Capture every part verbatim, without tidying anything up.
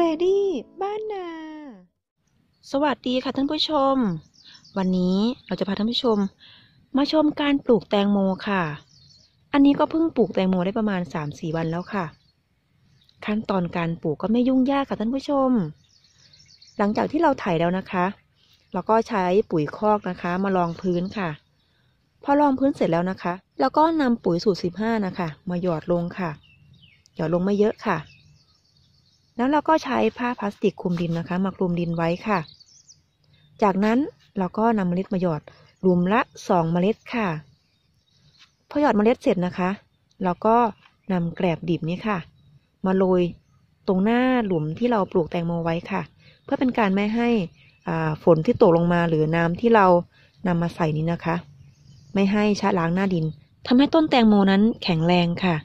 ดี้บ้านนาสวัสดีค่ะท่านผู้ชมวันนี้เราจะพาท่านผู้ชมมาชมการปลูกแตงโมค่ะอันนี้ก็เพิ่งปลูกแตงโมได้ประมาณ สามถึงสี่ วันแล้วค่ะขั้นตอนการปลูกก็ไม่ยุ่งยากค่ะท่านผู้ชมหลังจากที่เราไถแล้วนะคะเราก็ใช้ปุ๋ยคอกนะคะมารองพื้นค่ะพอรองพื้นเสร็จแล้วนะคะแล้วก็นำปุ๋ยสูตรสิบห้านะคะมาหยอดลงค่ะหยอดลงไม่เยอะค่ะแล้วเราก็ใช้ผ้าพลาสติกคลุมดินนะคะมาคลุมดินไว้ค่ะจากนั้นเราก็นำเมล็ดมาหยอดหลุมละสองเมล็ดค่ะพอหยอดเมล็ดเสร็จนะคะเราก็นำแกลบดิบนี้ค่ะมาโรยตรงหน้าหลุมที่เราปลูกแตงโมไว้ค่ะเพื่อเป็นการไม่ให้ฝนที่ตกลงมาหรือน้ำที่เรานำมาใส่นี้นะคะไม่ให้ชะล้างหน้าดินทำให้ต้นแตงโมนั้นแข็งแรงค่ะ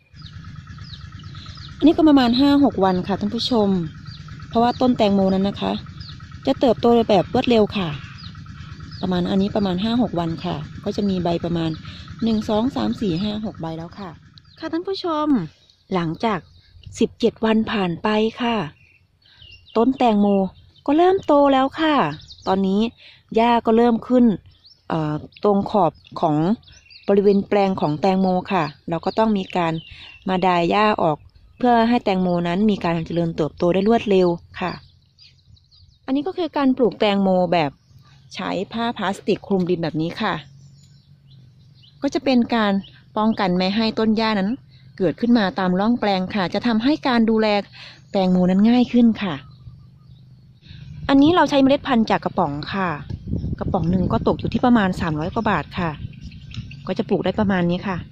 อันนี้ก็ประมาณ ห้าหก วันค่ะท่านผู้ชมเพราะว่าต้นแตงโมนั้นนะคะจะเติบโตแบบรวดเร็วค่ะประมาณอันนี้ประมาณ ห้าหก วันค่ะก็จะมีใบประมาณหนึ่ง สอง สาม สี่ ห้า หกใบแล้วค่ะค่ะท่านผู้ชมหลังจากสิบเจ็ดวันผ่านไปค่ะต้นแตงโมก็เริ่มโตแล้วค่ะตอนนี้หญ้าก็เริ่มขึ้นตรงขอบของบริเวณแปลงของแตงโมค่ะเราก็ต้องมีการมาดายหญ้าออกเพื่อให้แตงโมนั้นมีการเจริญเติบโตได้รวดเร็วค่ะอันนี้ก็คือการปลูกแตงโมแบบใช้ผ้าพลาสติกคลุมดินแบบนี้ค่ะก็จะเป็นการป้องกันไม่ให้ต้นหญ้านั้นเกิดขึ้นมาตามร่องแปลงค่ะจะทำให้การดูแลแตงโมนั้นง่ายขึ้นค่ะอันนี้เราใช้เมล็ดพันธุ์จากกระป๋องค่ะกระป๋องหนึ่งก็ตกอยู่ที่ประมาณสามร้อยกว่าบาทค่ะก็จะปลูกได้ประมาณนี้ค่ะ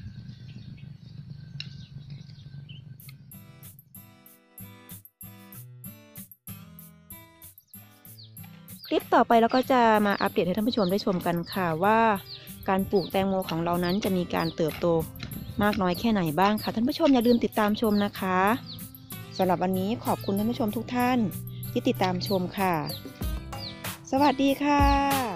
คลิปต่อไปเราก็จะมาอัปเดตให้ท่านผู้ชมได้ชมกันค่ะว่าการปลูกแตงโมของเรานั้นจะมีการเติบโตมากน้อยแค่ไหนบ้างค่ะท่านผู้ชมอย่าลืมติดตามชมนะคะสำหรับวันนี้ขอบคุณท่านผู้ชมทุกท่านที่ติดตามชมค่ะสวัสดีค่ะ